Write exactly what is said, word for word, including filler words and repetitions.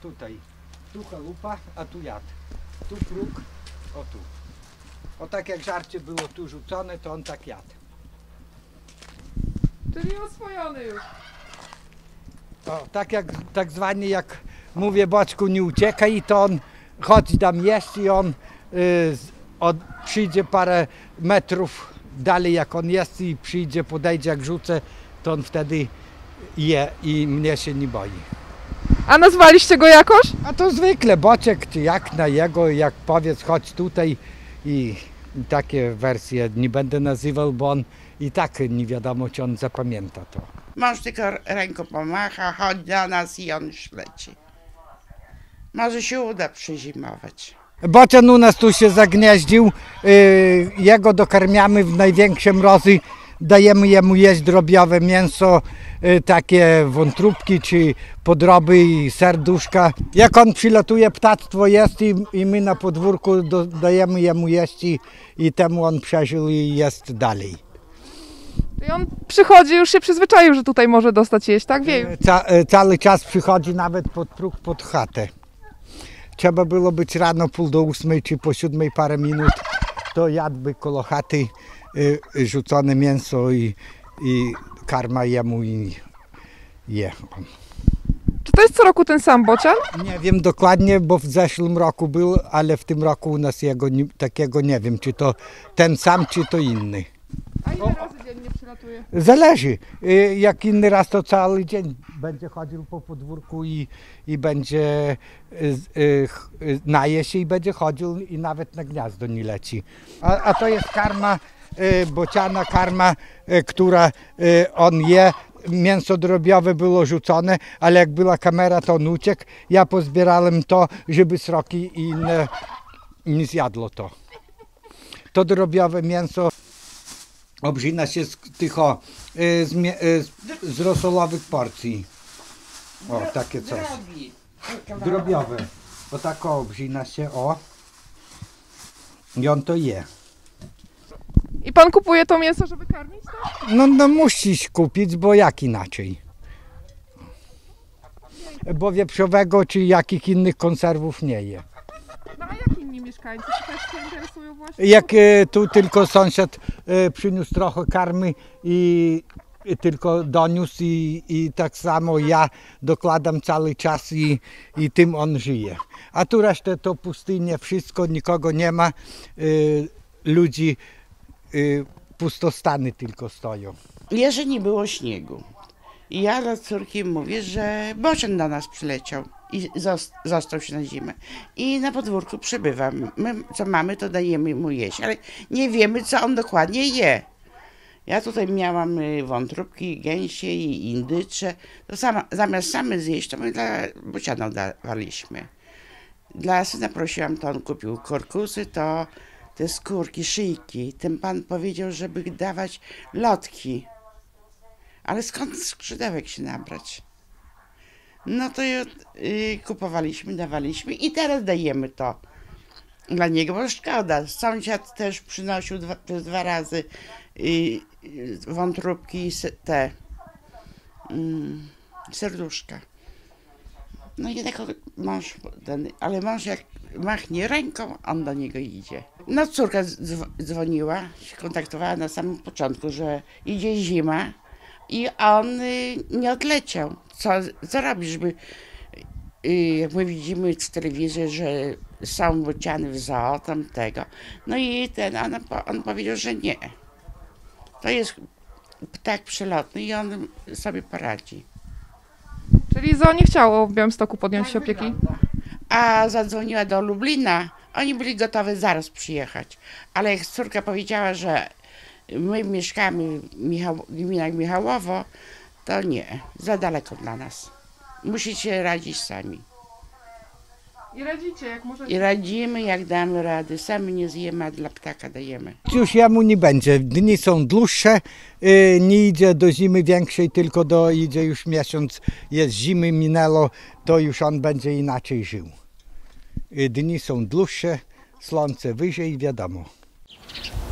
tutaj. Tu chalupa, a tu jad. Tu próg, o tu. O tak jak żarcie było tu rzucone, to on tak jadł. Czyli oswojony już. O, tak jak tak zwanie jak mówię Boczku nie uciekaj, to on chodzi tam jeść i on y, od, przyjdzie parę metrów dalej jak on jest i przyjdzie, podejdzie jak rzucę, to on wtedy je i mnie się nie boi. A nazwaliście go jakoś? A to zwykle Boczek czy jak na jego, jak powiedz chodź tutaj i, i takie wersje nie będę nazywał, bo on i tak nie wiadomo czy on zapamięta to. Mąż tylko ręką pomacha, chodź do nas i on już leci. Może się uda przyzimować. Bocian u nas tu się zagnieździł, yy, jego dokarmiamy w największe mrozy, dajemy jemu jeść drobiowe mięso, yy, takie wątróbki czy podroby i serduszka. Jak on przylatuje, ptactwo jest i, i my na podwórku do, dajemy jemu jeść i, i temu on przeżył i jest dalej. I on przychodzi, już się przyzwyczaił, że tutaj może dostać jeść, tak? Wie już. Ca, cały czas przychodzi nawet pod próg, pod chatę. Trzeba było być rano pół do ósmej czy po siódmej parę minut, to jadłby koło chaty y, rzucone mięso i, i karma jemu i je on. Czy to jest co roku ten sam bocian? Nie wiem dokładnie, bo w zeszłym roku był, ale w tym roku u nas jego nie, takiego nie wiem, czy to ten sam, czy to inny. A ile razy dziennie przylatuje? Zależy. Y, Jak inny raz to cały dzień będzie chodził po podwórku i, i będzie y, y, y, naje się i będzie chodził i nawet na gniazdo nie leci. A, a to jest karma, y, bociana karma, y, która y, on je. Mięso drobiowe było rzucone, ale jak była kamera, to on uciekł. Ja pozbierałem to, żeby sroki inne nie zjadło to. To drobiowe mięso obżyna się z tych o, z, z, z rosolowych porcji. O, takie coś. Drobiowe. O tak o, obżyna się, o. I on to je. I pan kupuje to mięso, żeby karmić, tak? No, no musisz kupić, bo jak inaczej? Bo wieprzowego czy jakich innych konserwów nie je. No a jak inni mieszkańcy? Czy też się interesują właśnie? Jak e, tu tylko sąsiad e, przyniósł trochę karmy i, i tylko doniósł i, i tak samo ja dokładam cały czas i, i tym on żyje. A tu resztę to pustynie, wszystko, nikogo nie ma, e, ludzi, e, pustostany tylko stoją. Jeszcze nie było śniegu. I ja do córki mówię, że Bocian do nas przyleciał i został się na zimę. I na podwórku przebywa. My co mamy, to dajemy mu jeść, ale nie wiemy, co on dokładnie je. Ja tutaj miałam wątróbki, gęsie i indycze. To sama, zamiast same zjeść, to my dla Bociana dawaliśmy. Dla syna prosiłam, to on kupił korkusy, to te skórki, szyjki. Ten pan powiedział, żeby dawać lotki. Ale skąd skrzydełek się nabrać? No to yy, kupowaliśmy, dawaliśmy i teraz dajemy to dla niego, bo szkoda. Sąsiad też przynosił dwa, przez dwa razy yy, wątróbki i te yy, serduszka. No i tak mąż, ten, ale mąż jak machnie ręką, on do niego idzie. No córka dzwoniła, się kontaktowała na samym początku, że idzie zima. I on y, nie odleciał. Co, co robisz, by, y, jak my widzimy w telewizji, że są bociany w zoo, tamtego. No i ten, on, on powiedział, że nie. To jest ptak przelotny i on sobie poradzi. Czyli zoo nie chciało w Białymstoku podjąć się opieki? A zadzwoniła do Lublina, oni byli gotowi zaraz przyjechać. Ale jak córka powiedziała, że my mieszkamy w Michał, gminach Michałowo, to nie, za daleko dla nas. Musicie radzić sami. I radzicie, jak możecie. I radzimy, jak damy rady. Sami nie zjemy, a dla ptaka dajemy. Już jemu nie będzie. Dni są dłuższe, yy, nie idzie do zimy większej, tylko do, idzie już miesiąc, jest zimy, minęło, to już on będzie inaczej żył. Yy, dni są dłuższe, słońce wyżej, wiadomo.